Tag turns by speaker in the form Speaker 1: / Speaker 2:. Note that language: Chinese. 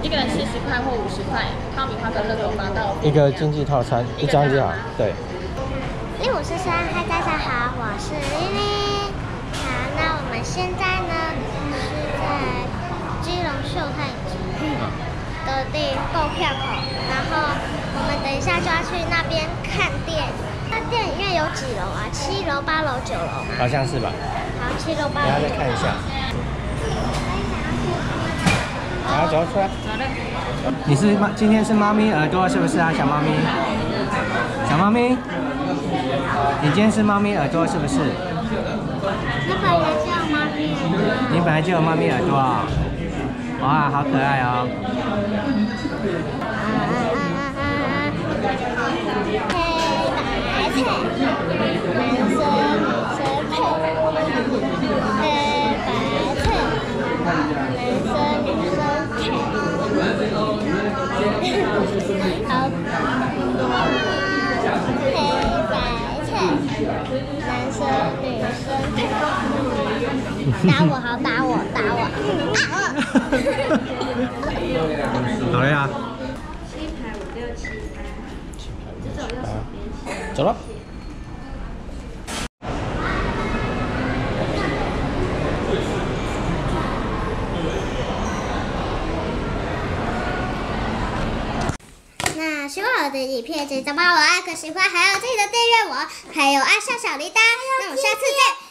Speaker 1: 一个人70块或50块，爆米花跟热狗发到
Speaker 2: 一个经济套餐，一张就好。对。
Speaker 3: 1543，嗨，大家好，我是玲玲。好，那我们现在呢是在基隆秀泰集的订购票口，然后我们等一下就要去那边看电影。那电影院有几楼啊？7楼、8楼、9楼吗？
Speaker 2: 好像是吧。
Speaker 3: 好，7楼、8楼。
Speaker 2: 大家再看一下。好，走出来。
Speaker 1: 好的。
Speaker 2: 你是今天是猫咪耳朵是不是啊，小猫咪？小猫咪，你今天是猫咪耳朵是不是？
Speaker 3: 那本来就有猫咪耳朵。
Speaker 2: 你本来就有猫咪耳朵哦。哇，好可爱哦。
Speaker 3: 黑白菜，男生女生配。黑白菜，男生女生配。好。黑白菜，男生女生配。打我，好打我，打我，
Speaker 2: 好了呀。
Speaker 1: 7排567排，这种60边。
Speaker 2: 走了。
Speaker 3: 那喜欢我的影片，记得帮我按个喜欢，还有记得订阅我，还有按下小铃铛。那我们下次见。